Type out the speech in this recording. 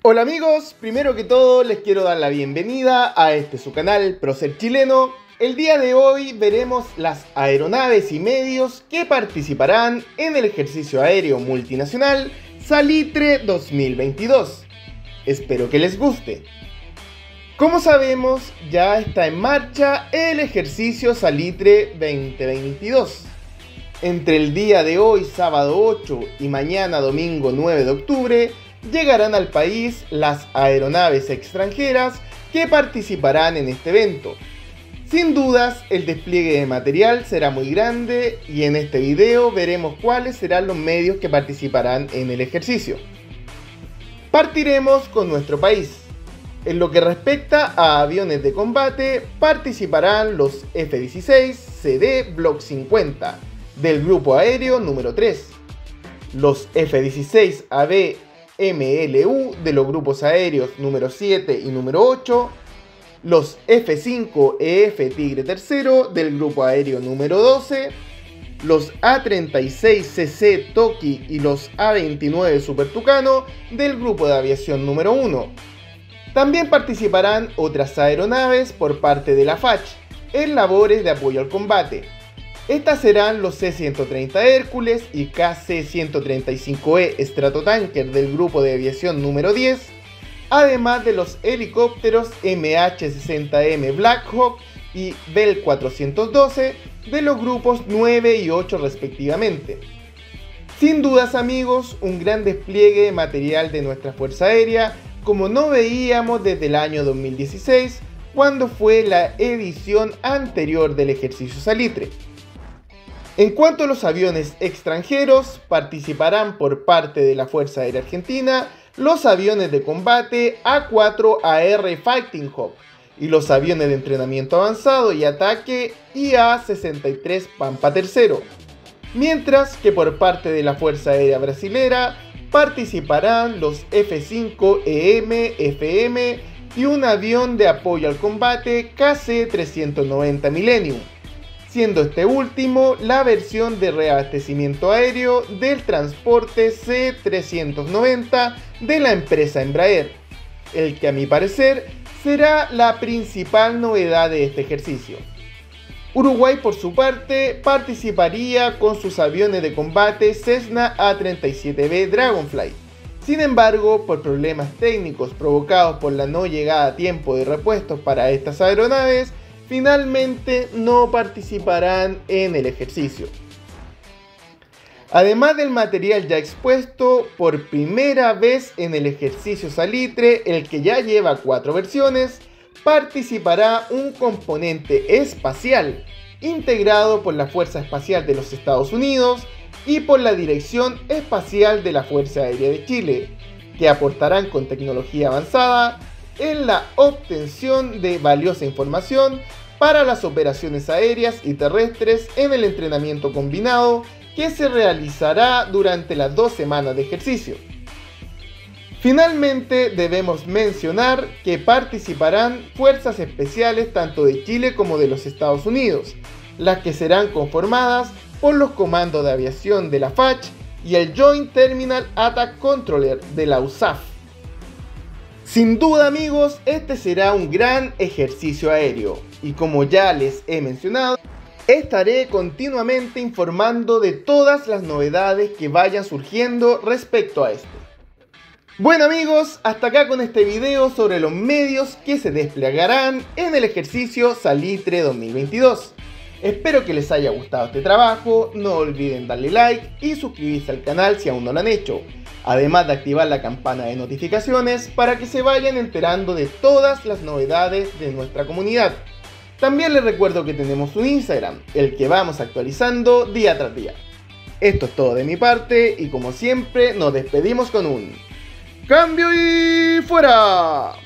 Hola amigos, primero que todo les quiero dar la bienvenida a su canal Prócer Chileno. El día de hoy veremos las aeronaves y medios que participarán en el ejercicio aéreo multinacional Salitre 2022. Espero que les guste. Como sabemos, ya está en marcha el ejercicio Salitre 2022. Entre el día de hoy, sábado 8, y mañana, domingo 9 de octubre, llegarán al país las aeronaves extranjeras que participarán en este evento. Sin dudas, el despliegue de material será muy grande y en este video veremos cuáles serán los medios que participarán en el ejercicio. Partiremos con nuestro país. En lo que respecta a aviones de combate, participarán los F-16 CD Block 50 del Grupo Aéreo número 3, los F-16 AB MLU de los grupos aéreos número 7 y número 8, los F-5EF Tigre III del grupo aéreo número 12, los A-36CC Toki y los A-29 Super Tucano del grupo de aviación número 1. También participarán otras aeronaves por parte de la FACH en labores de apoyo al combate. Estas serán los C-130 Hércules y KC-135E Stratotanker del grupo de aviación número 10, además de los helicópteros MH-60M Blackhawk y Bell 412 de los grupos 9 y 8 respectivamente. Sin dudas amigos, un gran despliegue de material de nuestra Fuerza Aérea como no veíamos desde el año 2016, cuando fue la edición anterior del ejercicio Salitre. En cuanto a los aviones extranjeros, participarán por parte de la Fuerza Aérea Argentina los aviones de combate A4AR Fighting Hawk y los aviones de entrenamiento avanzado y ataque IA-63 Pampa III, mientras que por parte de la Fuerza Aérea Brasilera participarán los F-5EM FM y un avión de apoyo al combate KC-390 Millennium, siendo este último la versión de reabastecimiento aéreo del transporte C-390 de la empresa Embraer, el que a mi parecer será la principal novedad de este ejercicio. Uruguay por su parte participaría con sus aviones de combate Cessna A-37B Dragonfly. Sin embargo, por problemas técnicos provocados por la no llegada a tiempo de repuestos para estas aeronaves, finalmente no participarán en el ejercicio. Además del material ya expuesto, por primera vez en el ejercicio Salitre, el que ya lleva 4 versiones, participará un componente espacial integrado por la Fuerza Espacial de los Estados Unidos y por la Dirección Espacial de la Fuerza Aérea de Chile, que aportarán con tecnología avanzada en la obtención de valiosa información para las operaciones aéreas y terrestres en el entrenamiento combinado que se realizará durante las 2 semanas de ejercicio. Finalmente debemos mencionar que participarán fuerzas especiales tanto de Chile como de los Estados Unidos, las que serán conformadas por los comandos de aviación de la FACH y el Joint Terminal Attack Controller de la USAF. Sin duda amigos, este será un gran ejercicio aéreo y como ya les he mencionado, estaré continuamente informando de todas las novedades que vayan surgiendo respecto a esto. Bueno amigos, hasta acá con este video sobre los medios que se desplegarán en el ejercicio Salitre 2022. Espero que les haya gustado este trabajo, no olviden darle like y suscribirse al canal si aún no lo han hecho. Además de activar la campana de notificaciones para que se vayan enterando de todas las novedades de nuestra comunidad. También les recuerdo que tenemos un Instagram, el que vamos actualizando día tras día. Esto es todo de mi parte y como siempre nos despedimos con un ¡cambio y fuera!